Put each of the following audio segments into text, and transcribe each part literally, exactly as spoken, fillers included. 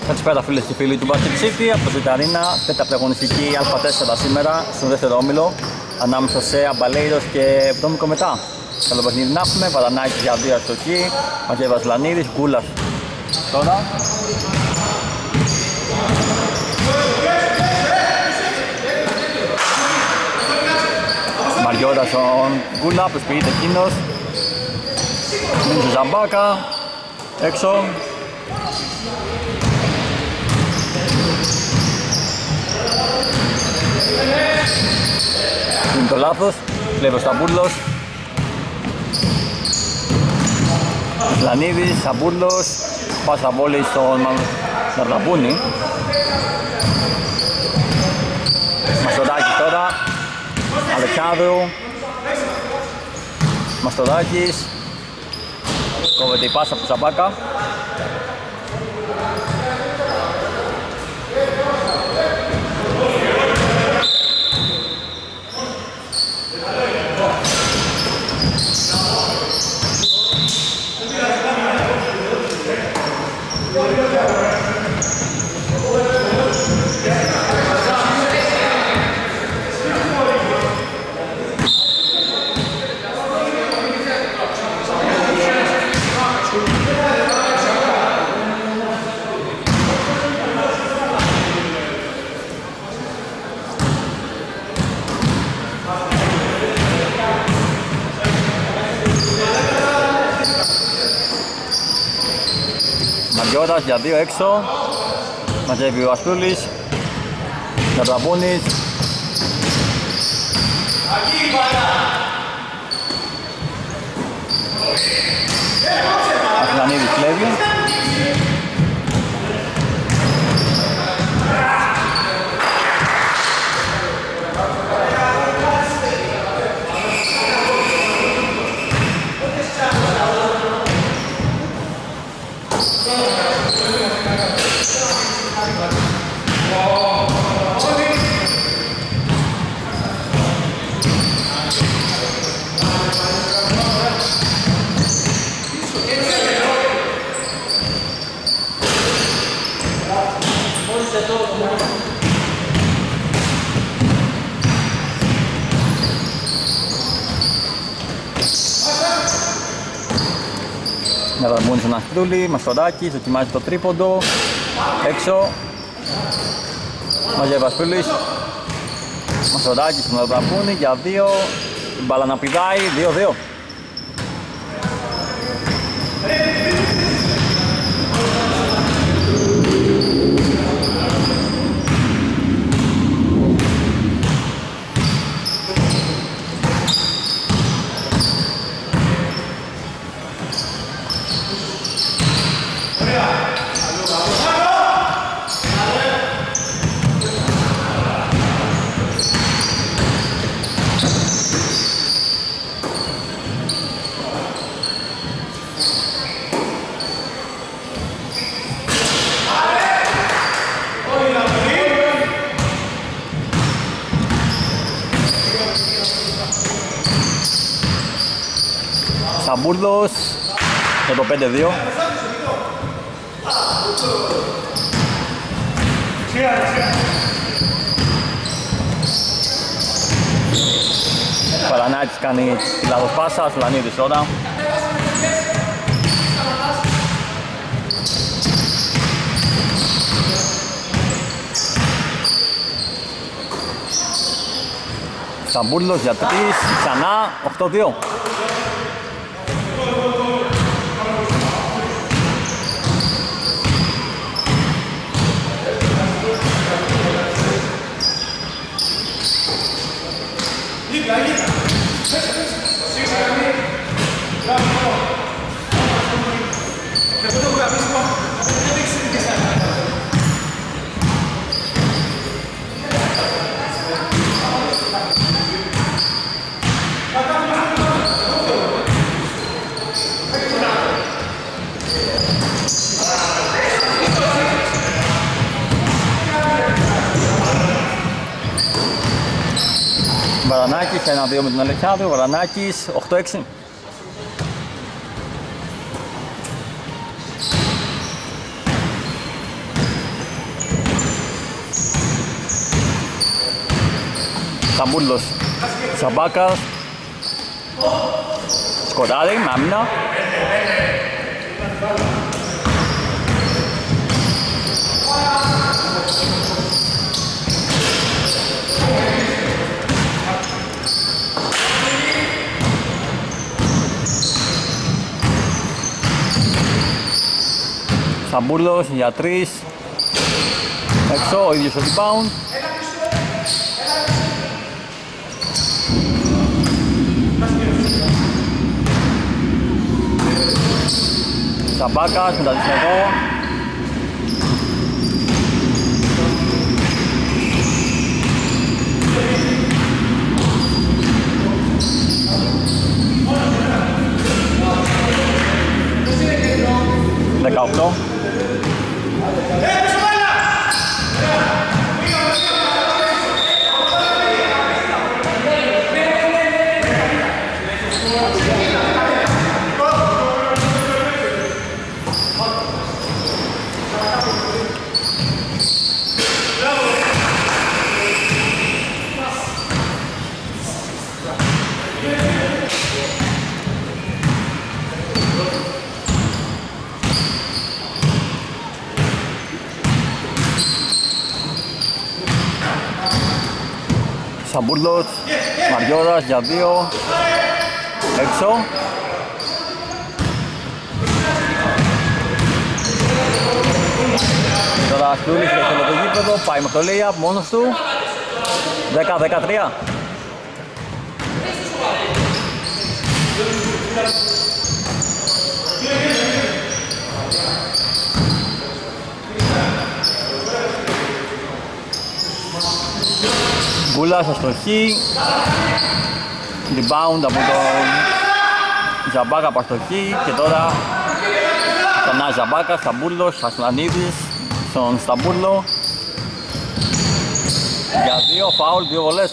Καλησπέρα φίλες και φίλοι του Basket City από το Ζηταρίνα, τέταρτη αγωνιστική Α τέσσερα σήμερα, στον δεύτερο όμιλο, ανάμεσα σε Αμπαλέιρος και Βδόμικο μετά. Καλό παιχνίδι να έχουμε, Βαρανάκης για δύο αστοχή, Μακέβας Λανίδης, Γκούλας. Τώρα. Μαριώτας στον Γκούλα, προσποιείται εκείνος. Μείνει στο Ζαμπάκα, έξω. Είναι το λάθος, λέει ο Σταμπούρλος. Λανίδης, Σταμπούρλος, πάσα βόλη στον Ναρδαμπούνι. Μαστοράκης τώρα, Αλεξάνδρου, Μαστοράκης, κόβεται η πάσα από το Ζαμπάκα. Μαριώτας για δύο έξω, μαζεύει ο Αστούλης, Ναρδαμπούνης. Αθηνανίδης κλέβει. Ναρδαμπούνης στον Αστρούλη, Μαστοράκης, δοκιμάζει το τρίποντο, έξω. Μαζεύει ο Αστρούλης, Μαστοράκης στον Ναρδαμπούνη για δύο, η μπάλα να πηδάει, δύο δύο. Σταμπούρλος για το πέντε δύο. Παρανάκης κάνει τη λάθος πάσα, Σουλανίδης τώρα. Σταμπούρλος για τρεις, ξανά, οκτώ δύο. Βαρανάκης, ένα δύο με τον Αλεξάνδρου, Βαρανάκης, οκτώ έξι. Σταμπούλος, Ζαμπάκας, σκοράρει με άμυνα. Σταμπούλος για τρεις, έξω, ο ίδιος ο rebound. Ζαμπάκας με τα δυσμεγό. δεκαοκτώ. Σαμπούλος, Μαριώρας για δύο, έξω. Τώρα Στούλης για το γήπεδο, πάει με το lay-up μόνος του, δέκα δεκατρία. Γκούλας αστοχή, rebound από τον Ζαμπάκα από αστοχή και τώρα ξανά Ζαμπάκα, Σταμπούλος, Ασλανίδης στον Σταμπούλο για δύο φάουλ, δύο βολές.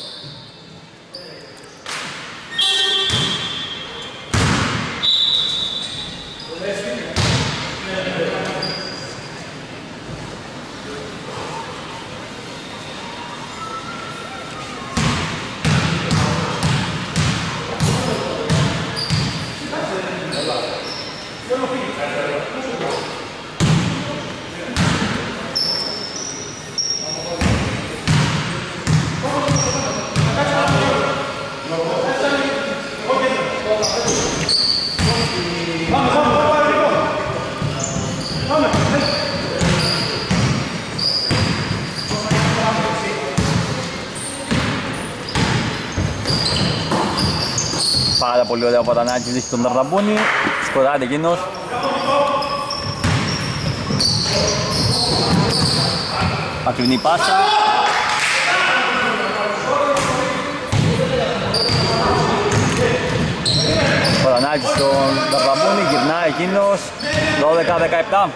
Πάρα πολύ ωραίο από τον Άκη δείχνει τον Ταρδαμπούνι, σκοράρει εκείνος. Μακρινή πάσα. Ο Ρανάκης στον Ταρδαμπούνι, γυρνάει εκείνος, δώδεκα δεκαεπτά.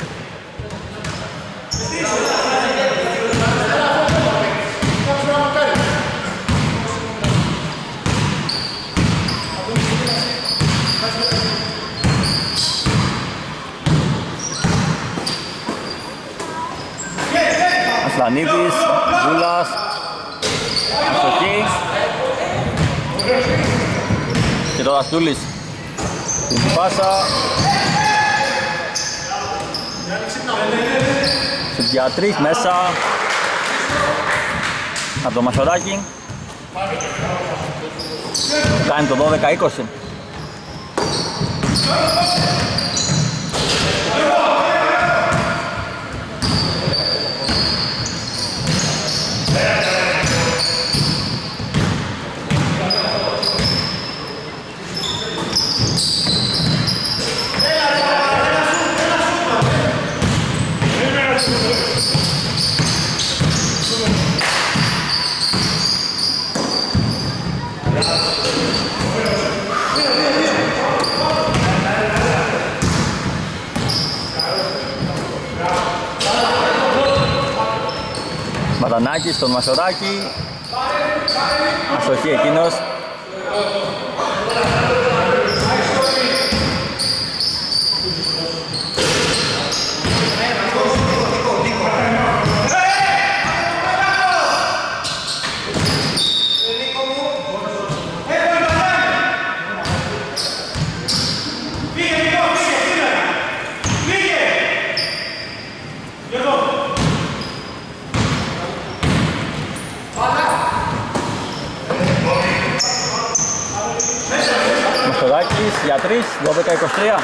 Ασλανίδης, Γκούλας, αστοχή και τώρα Στούλης την πάσα για τρεις μέσα από το Μασοράκι, κάνει το δώδεκα είκοσι. Ματανάκης στον Μασοράκη, αστοχή εκείνος. τρία, δώδεκα είκοσι τρία.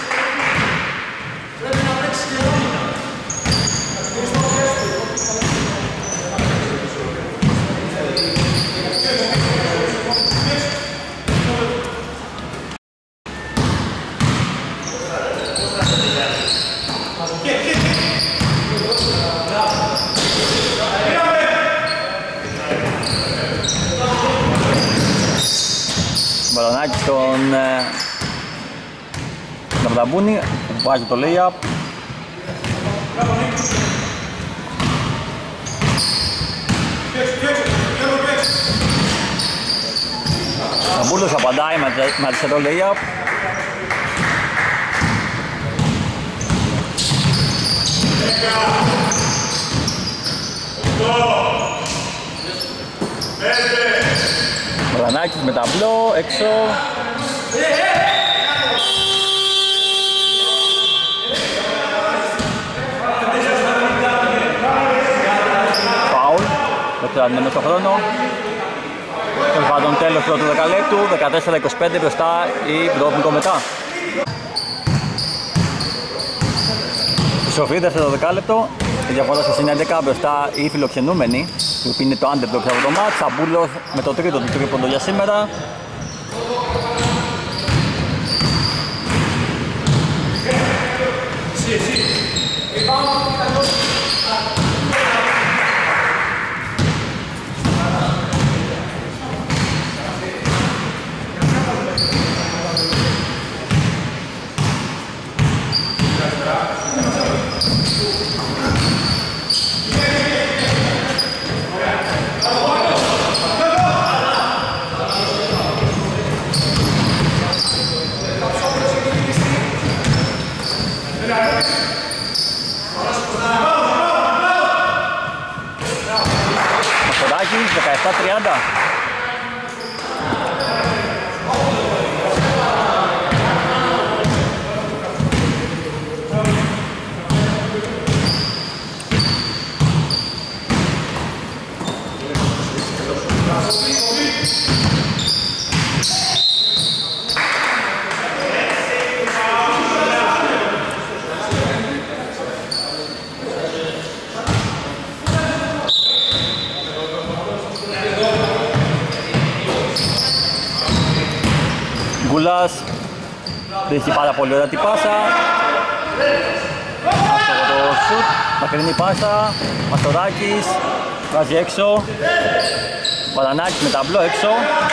Βαλανάκη στον Ναυδαμπούνι που βάζει το lay-up. Ναμπούλος απαντάει με αριστερό lay-up. Βαλανάκης με ταμπλό, έξω. Φάουλ, δευτεραδημένο στο χρόνο. Τέλος πάντων, τέλος πρώτου δεκαλέπτου, δεκατέσσερα είκοσι πέντε μπροστά η Μπρόβνικο μετά. Ισοφή δεύτερο δεκάλεπτο, η διαφορά σας είναι έντεκα μπροστά οι φιλοξενούμενοι, οι οποίοι είναι το underdog από το μάτς. Σαμπούλος με το τρίτο του τρίποντο για σήμερα. δεκαεπτά τριάντα. Γκουλάς βρίσκει πάρα πολύ ωραία την πάσα. Αυτό το σουτ, μακρινή πάσα. Μαστοράκης βάζει έξω. Βαλανάκης με ταμπλό έξω.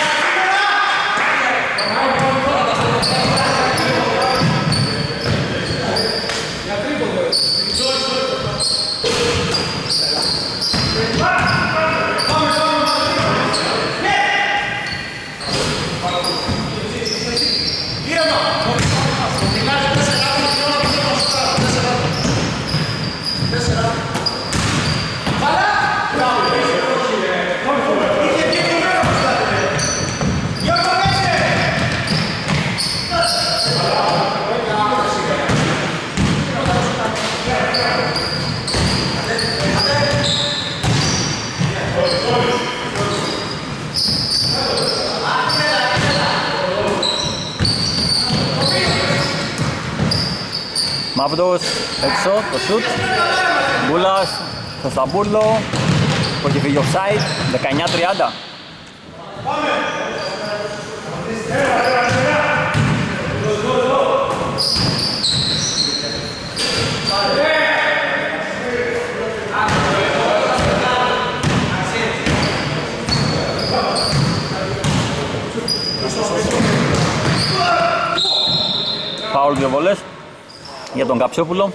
Μαύρος έξω το σουτ. Μπούλας στο Σταμπούλο που έχει φύγει offside. Δεκαεννιά τριάντα. Φάουλ δύο βολές για τον Καψιόπουλο.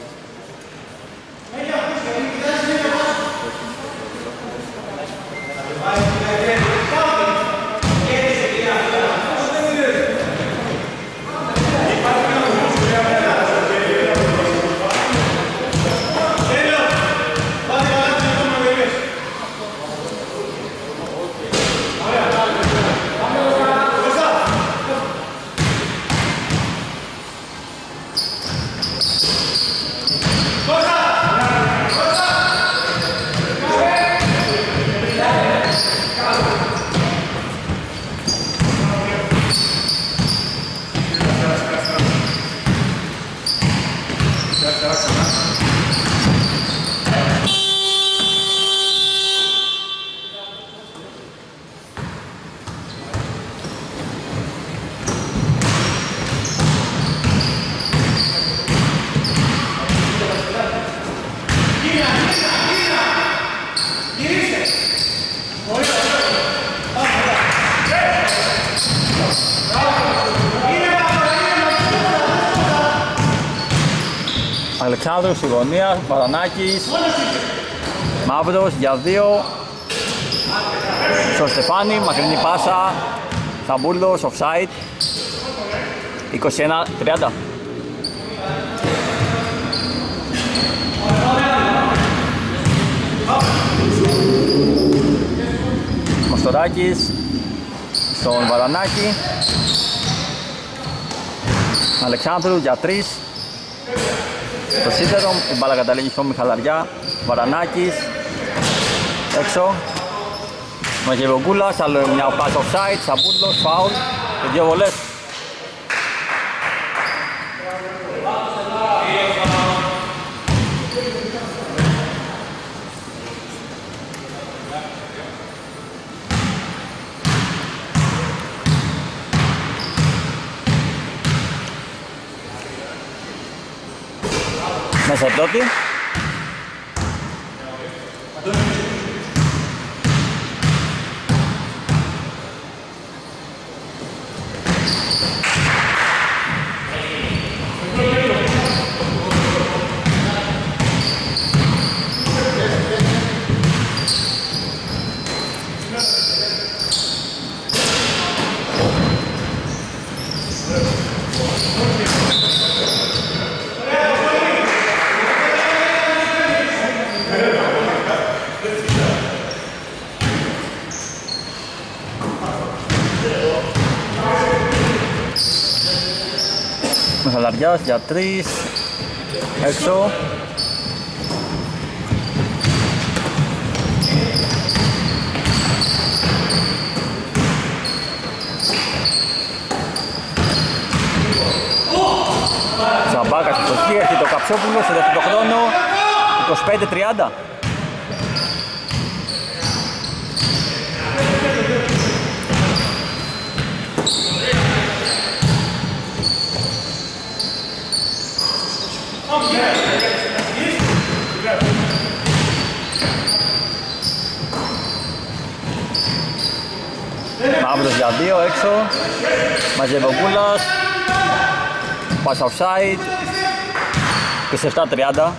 Αλεξάνδρου στη γωνία, Βαρανάκης, Μαύρος για δύο, στο Στεφάνι, μακρινή πάσα, Σταμπούλος, offside, είκοσι ένα τριάντα. Μαστοράκης, στον Βαρανάκη, Αλεξάνδρου για τρεις. Το σίδερο, η μπάλα καταλήγει στο Μιχαλαριά, Βαρανάκης, έξω, Μαγεβογκούλας, άλλο μια πάσα offside, Σαμπούλος, φάουλ και δύο βολές. Μέσα τότε. Μιχαλαριάς για τρεις, έξω. Τσαμπάκας στο σκι, έχει το Καψόπουλο σε δεύτερο χρόνο, είκοσι πέντε τριάντα. Μαύρος για δύο, έξω. Μαζεβογκούλας, pass offside, είκοσι επτά τριάντα.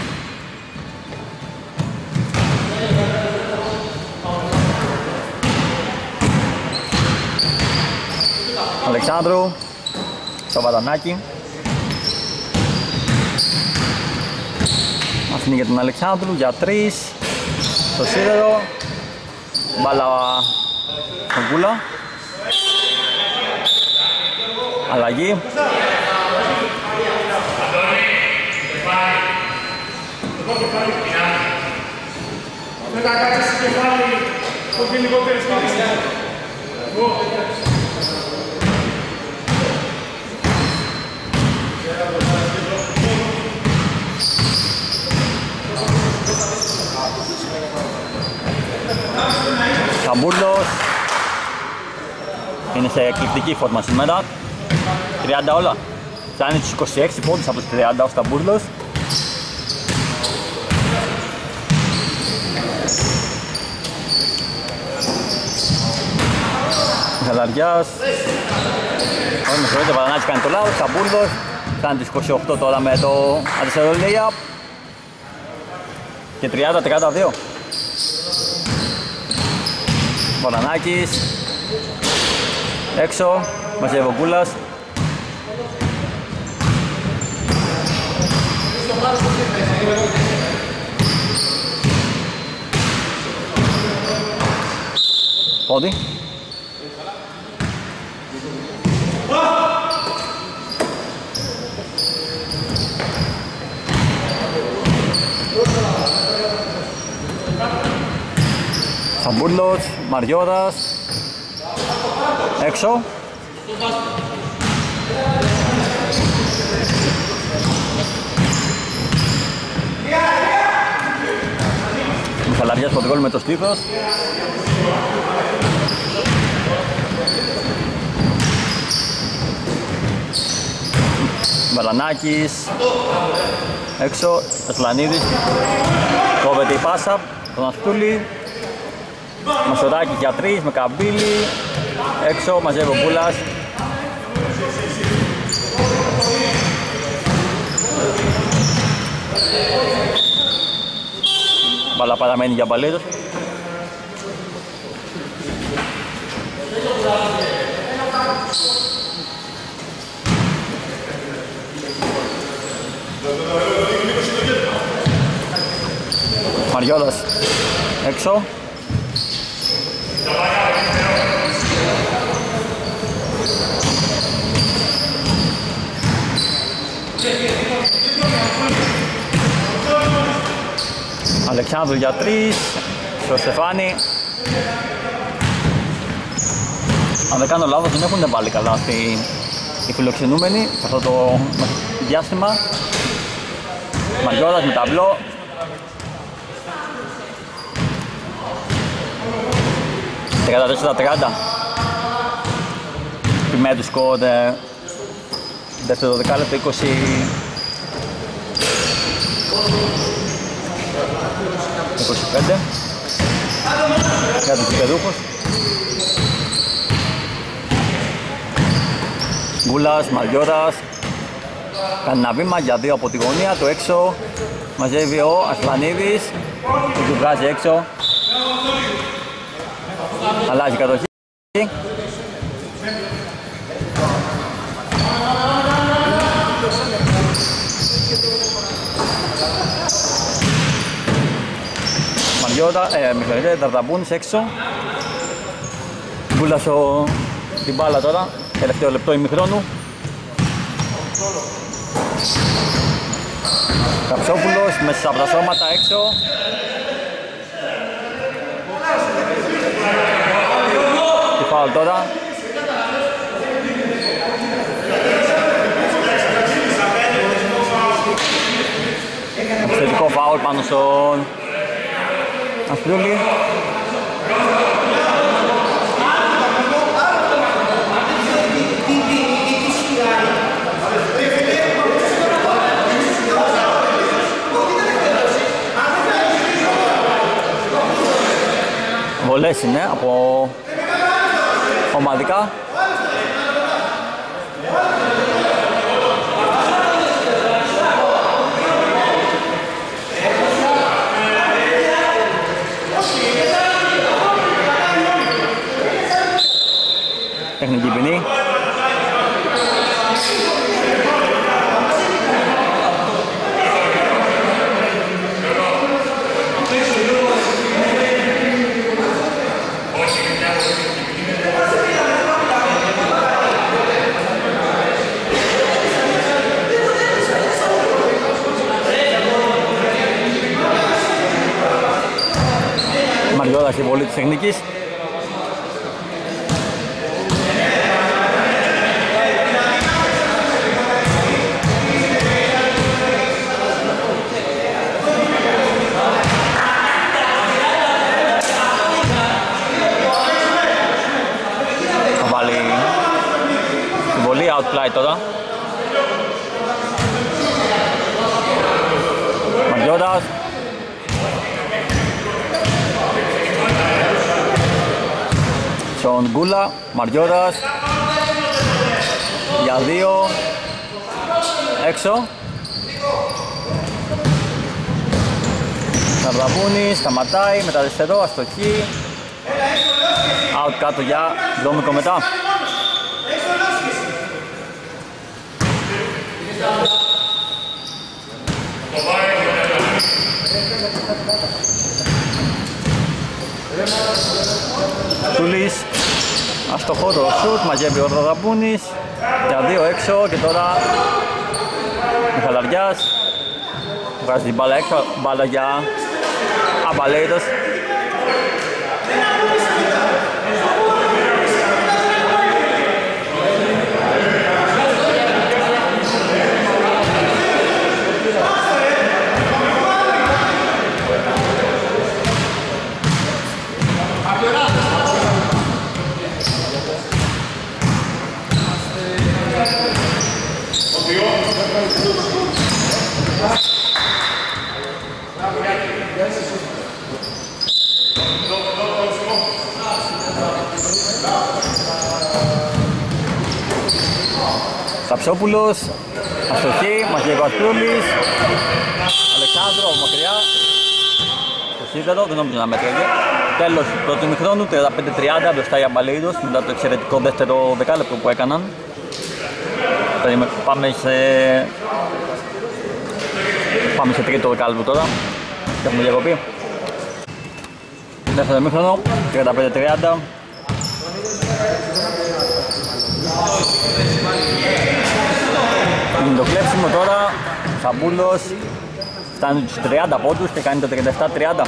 Αλεξάνδρου στο Βαρανάκι. Αφήνει για τον Αλεξάνδρου για τρεις, στο σίδερο, μπάλα στον Κούλα. Αλλαγή. Σταμπούλος είναι σε εκπληκτική φόρμα σήμερα, τριάντα όλα, φτάνει τους είκοσι έξι πόντους από τους τριάντα ο Σταμπούλος. Μιχαλαριάς, όχι με συγχωρείτε, Βαρανάκης κάνει το λάθος, Σταμπούλος κάνει τους είκοσι οκτώ τώρα με το αριστερό layup και τριάντα τριάντα δύο. Βαρανάκης έξω, Μαζεβογκούλας. Πόδι. Σαμπούλος, Μαριώτας, έξω. Μιχαλαριάς στο γκολ με το στήθος. Μελανάκης έξω, Ασλανίδης, κόβεται η πάσα, τον Αστούλη, Μασοράκης για τρεις με Καμπύλη, έξω, μαζεύει ο Μπούλας. Μπάλα παραμένει για Μπαλίδος. Μαριώτας έξω. Αλεξάνδρου για τρεις, στο Στεφάνι. Αν δεν κάνω λάθος δεν έχουν βάλει καλά αυτοί οι φιλοξενούμενοι σε αυτό το διάστημα. Μαριώτας με ταμπλό. τριάντα τέσσερα τριάντα. Επιμένει του σκορ δεύτερο δεκάλεπτο είκοσι. είκοσι πέντε για τους παιδούχους. Γκούλας, Μαριώτας κάνει ένα βήμα για δύο από τη γωνία, το έξω μαζεύει ο Ασλανίδης, του βγάζει έξω, αλλάζει η κατοχή. Μαριώτα, ε, Μιχαήλ, Δαρδαμπούνης έξω. Γκούλας ο... την μπάλα τώρα, τελευταίο λεπτό ημιχρόνου. Καψόπουλος μέσα από τα σώματα έξω. Τι φάουλ τώρα. Επιθετικό φάουλ πάνω στον Αστρούλη. Βολές είναι από ομαδικά. Τεχνική ποινή. Μαριώτας η βολή της τεχνικής. Θα βάλει τη βολή outplay τώρα. Μαριώτας. Στον Γκούλα, Μαριώτας για δύο έξω. Ναρδαμπούνης, σταματάει με τα αριστερό, αστοχή. Out κάτω για Δόμικο μετά. Τούλης, αστοχό το σουτ, μαζεύει ο Ναρδαμπούνης για δύο έξω και τώρα Μιχαλαριάς βγάζει την μπάλα έξω, μπάλα για Αμπαλέιτος. Σαψόπουλος, αστοχή, μαζεύει ο Ασπρούλης, Αλεξάνδρου από μακριά, στο σίδερο, δεν νομίζω να μέτραγε. Τέλος του πρώτου ημιχρόνου, τριάντα πέντε τριάντα μπροστά οι Αμπαλέιδος μετά το εξαιρετικό δεύτερο δεκάλεπτο που έκαναν. Πάμε σε... Πάμε σε τρίτο δεκάλεπτο τώρα και έχουμε διακοπή. Δεύτερο ημιχρόνο, τριάντα πέντε τριάντα. Είναι το κλέψιμο τώρα, Σαμπούλος φτάνει τους τριάντα πόντους και κάνει το τριάντα επτά τριάντα.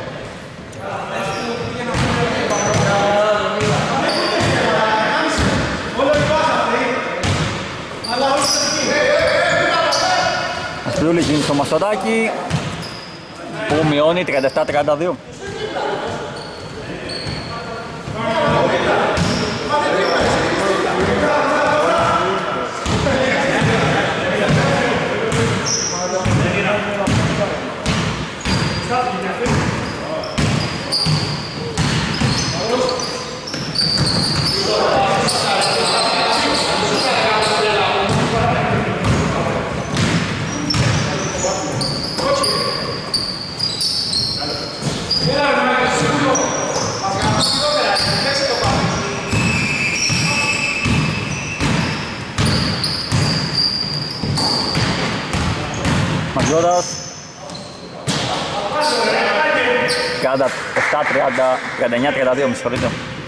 Ασπρούλης γίνει στο Μαστοράκι που μειώνει τριάντα επτά τριάντα δύο. Μαγιώρας τριάντα επτά τριάντα, τριάντα εννιά τριάντα δύο, με συγχωρείτε.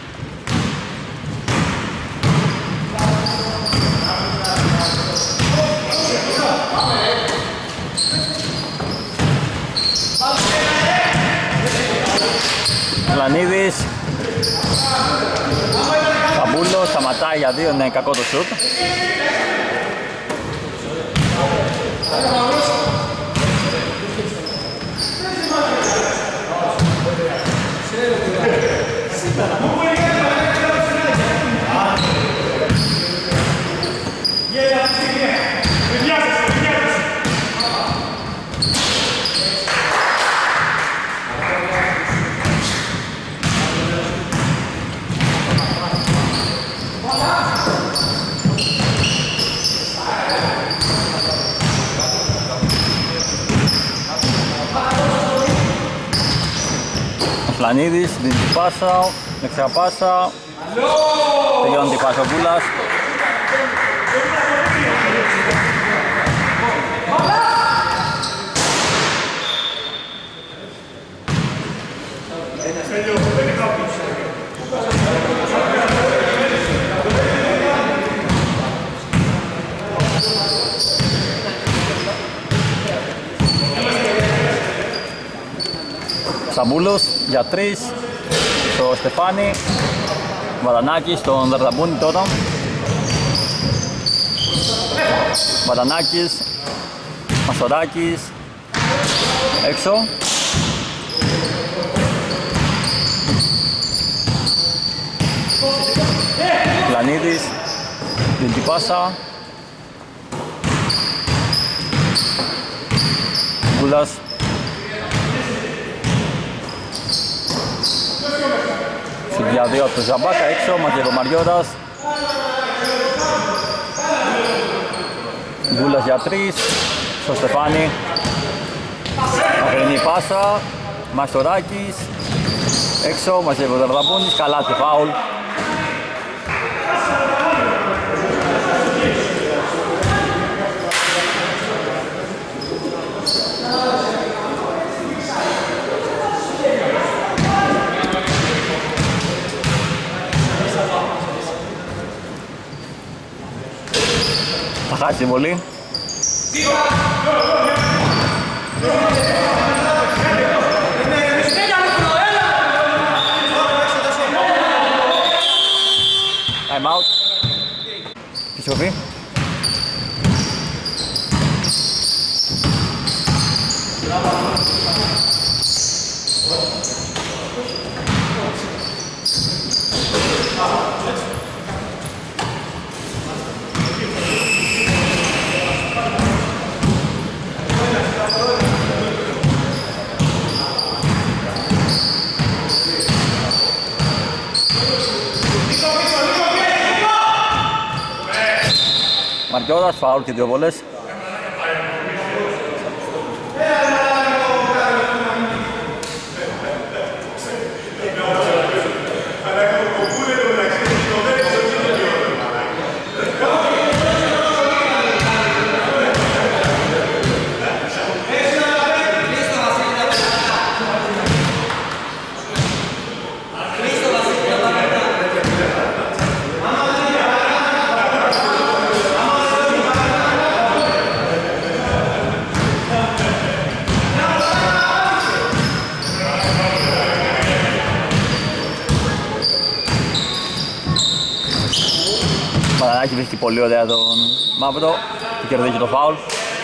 Λανίδης, Καμπούλος, σταματάει για δύο, είναι κακό το σουτ. Φλανίδης, δίνει την πάσα, δεξιά πάσα, τελειώνει την πάσα ο Γκούλας. Σαμπούλος για τρεις στο Στεφάνι, Βαρανάκης στον Δαρδαμπούνι τώρα. Βαρανάκης, Μαστοράκης, έξω. Πλανίδης, δίνει την πάσα. Γκούλας. Για δύο από το Ζαμπάκα έξω, μαζεύει ο Μαριώτας. Γκούλας για τρεις, στο Στεφάνι. Μακρινή πάσα, Μαστοράκης. Έξω, μαζεύει ο Δαρδαμπούνης, καλά και φάουλ. Θα χάσει πολύ. Time out. Επιστροφή. Μαρκιώρας, φάουλ και δύο βολές. Μαρανάκη βρίσκει πολύ ωραία τον Μαύρο και κερδίζει το φάουλ.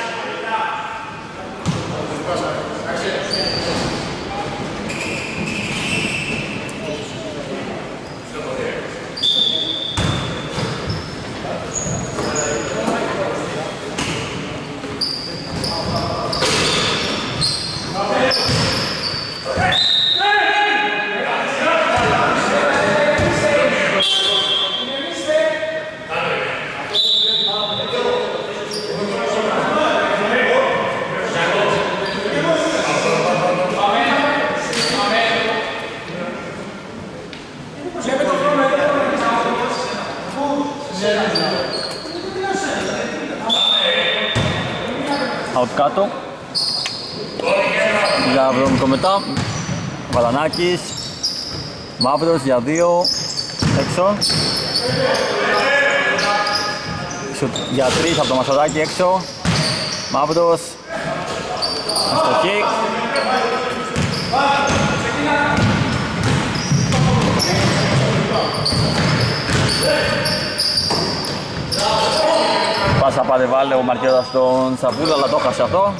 Out κάτω για βρωμικό μετά. Βαλανάκης, Μαύρος για δύο, έξω. Σουτ για τρεις από το Μασοράκι έξω. Μαύρος, αστοχή. Πάσα πάρε βάλε ο Μαρκιώρας στον Σαβούλο, αλλά το χάσε αυτό.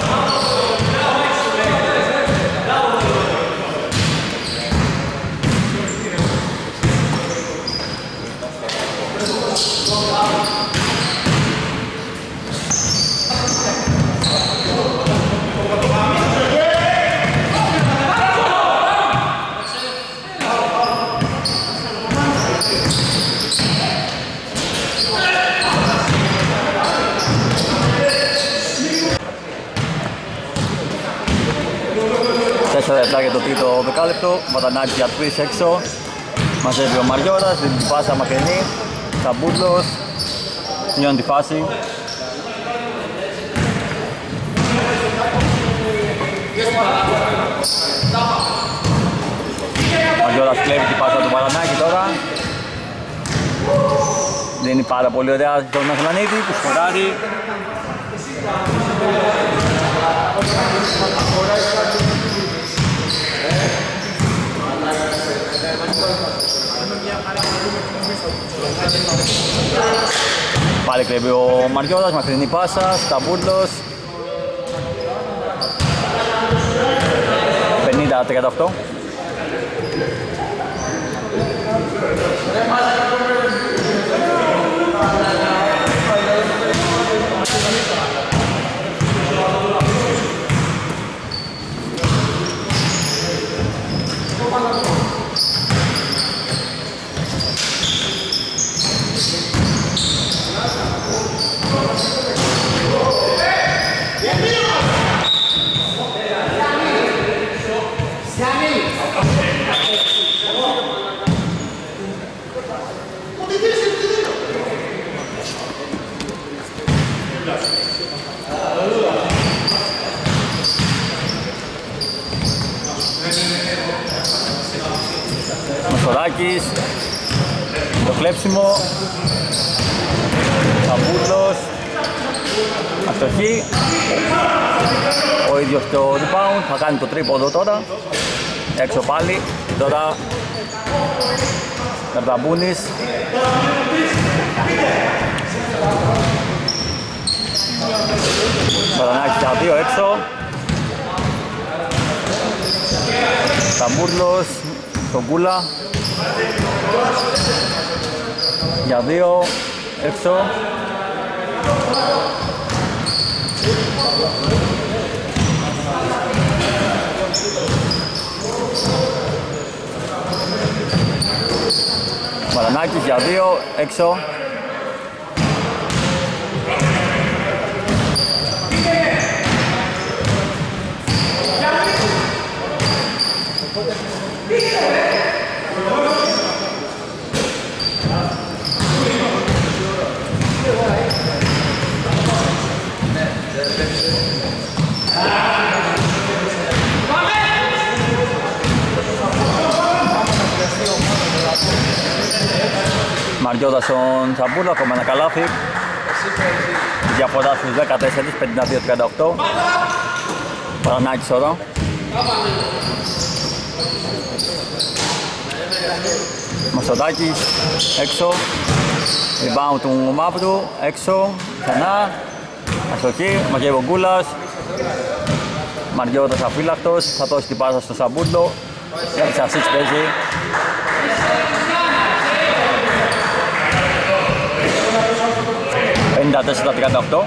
τέσσερα λεπτά για το τρίτο δεκάλεπτο. Βατανάκης για τρεις έξω. Μαζεύει ο Μαριώρας, δίνει την πάσα μακρινή. Σαμπούτλος μειώνει τη φάση. Μαριώρας κλέβει την πάσα του Βατανάκη τώρα. Δίνει πάρα πολύ ωραία τον Αχλανίδη που σκοράρει. Πάλι κλέβει ο Μαριώρας, μακρινή πάσα, Σταμπούλος. πενήντα τριάντα οκτώ. Μασοράκης, το κλέψιμο, Σαμπούλος, αστοχή, ο ίδιος το rebound, θα κάνει το τρίποντο τώρα, έξω πάλι, τώρα Καρδαμπούνης. Σαρανάκης για δύο έξω, Σαμπούρλος, στον Κούλα για δύο έξω. Μαρανάκης για δύο έξω. Μαριώτας στον Τσαμπούλο, ακόμα ένα καλάθι. Διαφορά στους δεκατέσσερα, πενήντα δύο τριάντα οκτώ. Παρανάκης εδώ. Μαστοτάκης, έξω. Rebound του Μαύρου, έξω. Ξανά. Αστοχή, μακεύει ο Γκούλας. Μαριώτας αφύλακτος, θα δώσει την πάσα στο Σαμπούλο. Για τις ασίτς παίζει. πενήντα τέσσερα τριάντα οκτώ.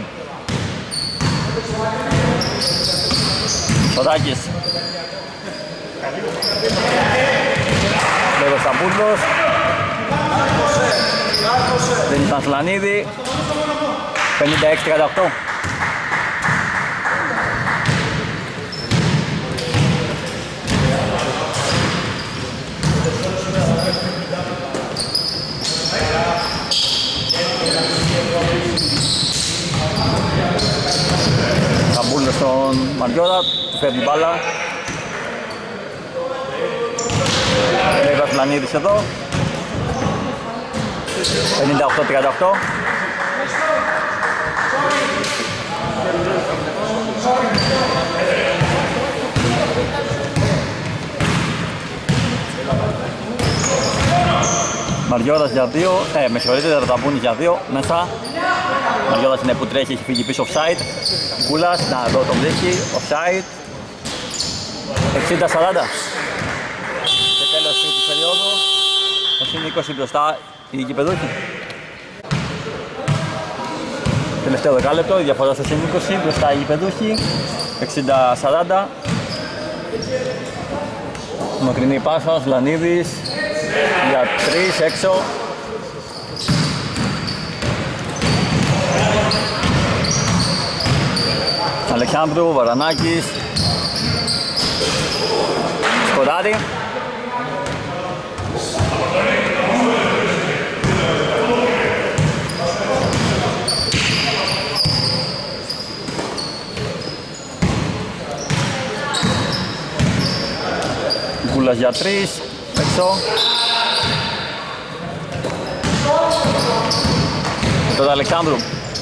Σωτάκης. Λέγω Σαμπούλος. Δεν ήταν Σλανίδη. πενήντα έξι τριάντα οκτώ. Σαμπούλος στον Μαριώτα, του φεύγει μπάλα. Λέγας Λανίδης εδώ. πενήντα οκτώ τριάντα οκτώ. Μαριώτας για δύο, ε, με συγχωρείτε, Ραταμπούνης για δύο, μέσα. Μαριώτας είναι που τρέχει, έχει φύγει πίσω offside. Κούλας, να εδώ τον βρίσκει, offside. εξήντα σαράντα. Και τέλος της περίοδου, είναι είκοσι μπροστά οι γηπεδούχοι. Τελευταίο δεκάλεπτο, η διαφορά στο συν είκοσι, μπροστά οι γηπεδούχοι. εξήντα σαράντα. Μακρινή πάσα, Λανίδης. Για τρεις έξω. Αλεξάνδρου, Βαρανάκης. Σκοράρι. Γκούλας για τρεις έξω. Τώρα Αλεξάνδρου.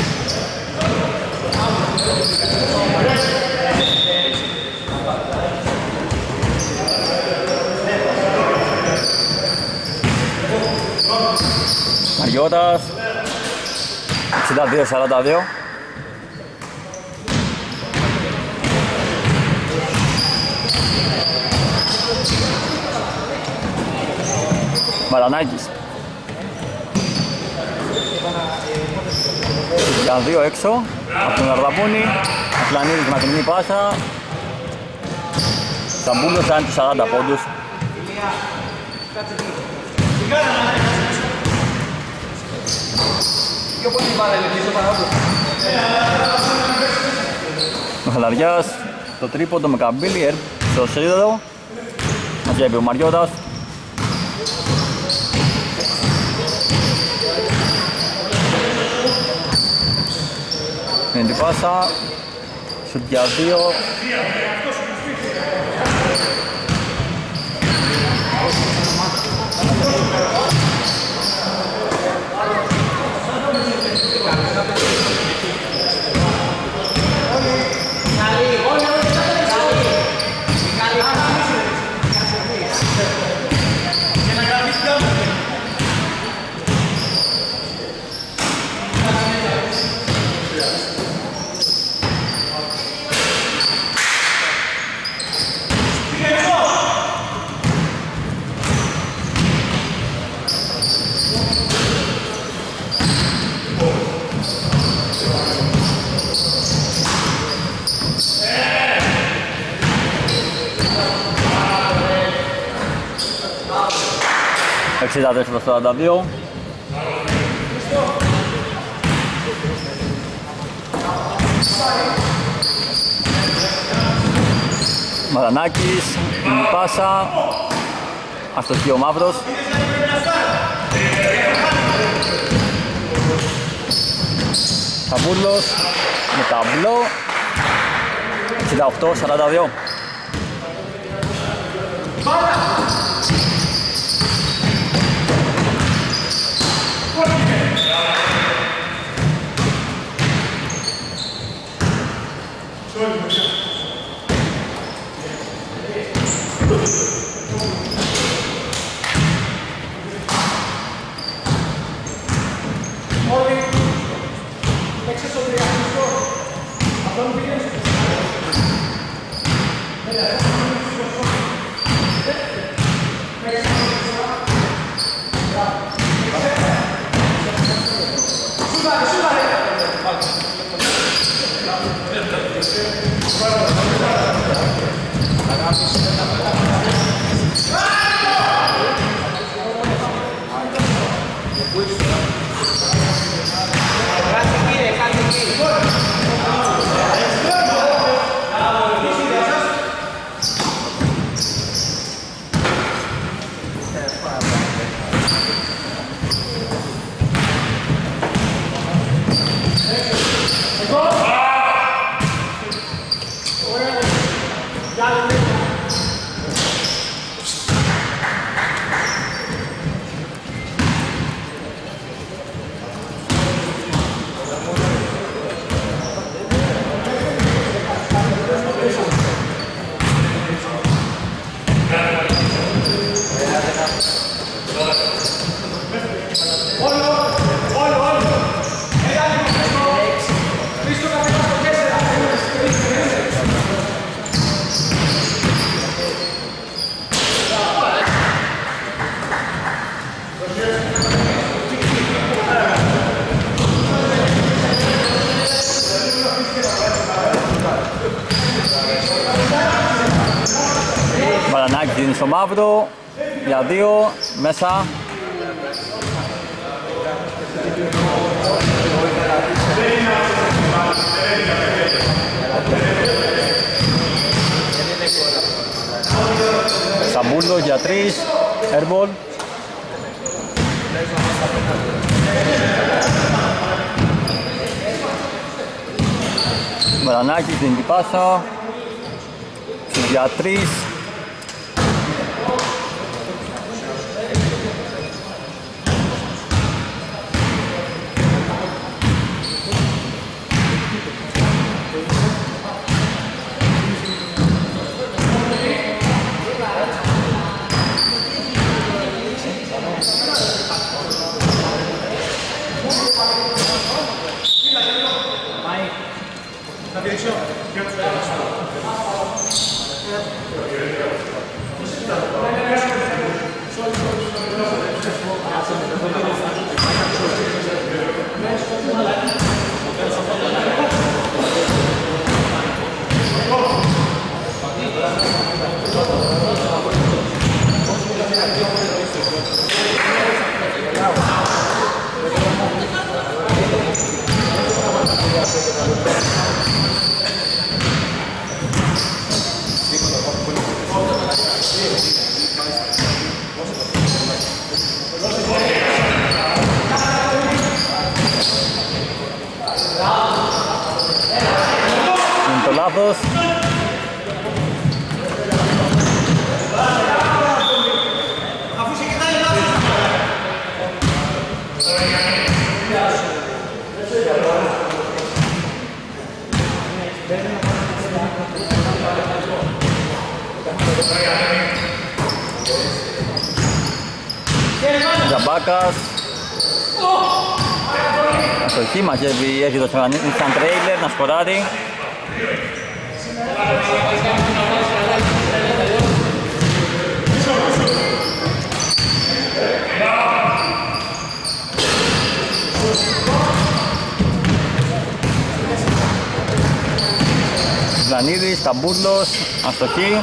Μαριώτας. εξήντα δύο σαράντα δύο. Μαρανάκης. Για δύο έξω από τον Αρδαπούνη. Αφλανίδης μακρινή πάσα. Σαμπούλος κάνει τους σαράντα πόντους. Ο Χαλαριάς, το τρίποντο με καμπύλι, στο σίδερο. Μαζεύει ο Μαριώτας. Είναι την πάσα, σουτ για δύο. εξήντα τέσσερα σαράντα δύο. Μαρανάκης, η πάσα. αστοχή ο Μαύρος. Σαμπούλος με ταμπλό. εξήντα οκτώ σαράντα δύο. Βαρανάκης δίνει στο Μαύρο για δύο, μέσα. Σαμπούλο για τρεις, airball. Βαρανάκης δίνει την πάσα για τρεις. Είναι το λάθος. Ζαμπάκας. Αστοχή, μαζεύει, έχει το σαν τρέιλερ να σκοράρει. Ζανίδης, Ταμπούλος, αστοχή.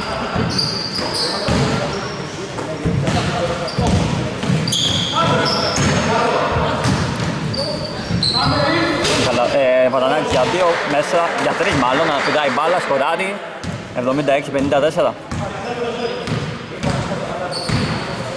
Βαρανάκης για δύο, μέσα, για τρεις μάλλον, να πηδάει μπάλα, σκοράρει, εβδομήντα έξι πενήντα τέσσερα.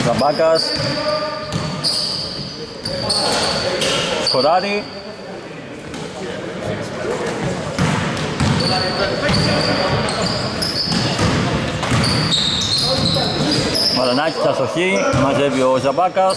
Ζαμπάκας. Σκοράρει. Μαρανάκης αστοχή, μαζεύει ο Ζαμπάκας.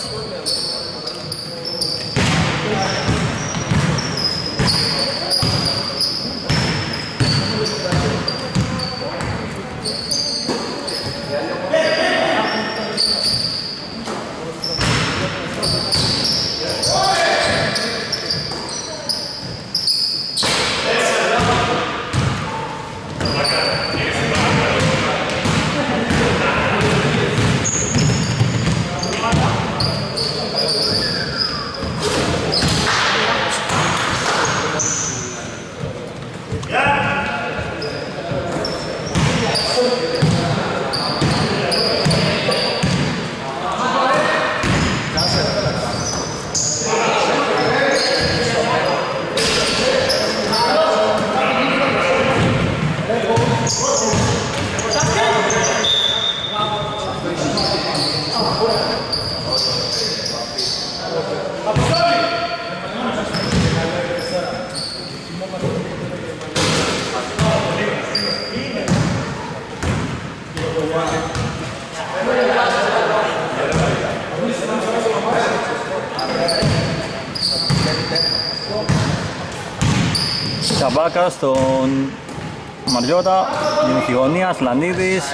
Ζαμπάκα στον Μαριώτα, δίνει τη γωνία, Σλανίδης.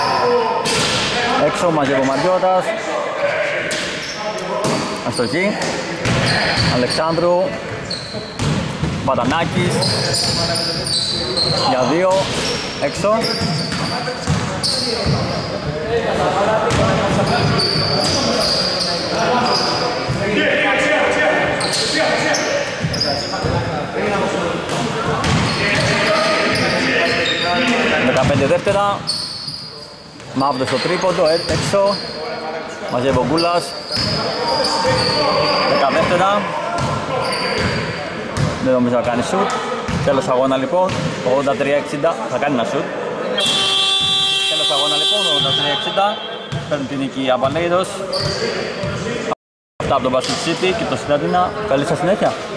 Έξω μαζεύει ο Μαριώτας. Αστοχή. Αλεξάνδρου. Πατανάκης. Για δύο. Έξω. δεκαπέντε δεύτερα. Μαύρος στο τρίποντο, έξω. Μαζεύει ο Γκούλας. δέκα δεύτερα. Δεν νομίζω να κάνει σουτ. Τέλος αγώνα λοιπόν, ογδόντα τρία εξήντα. Θα κάνει ένα σουτ. Τέλος αγώνα λοιπόν, ογδόντα τρία εξήντα. Παίρνουν την νίκη οι Αμπαλέιδος. Αυτά από τον Basket City και το Συντατίνα. Καλή σας συνέχεια.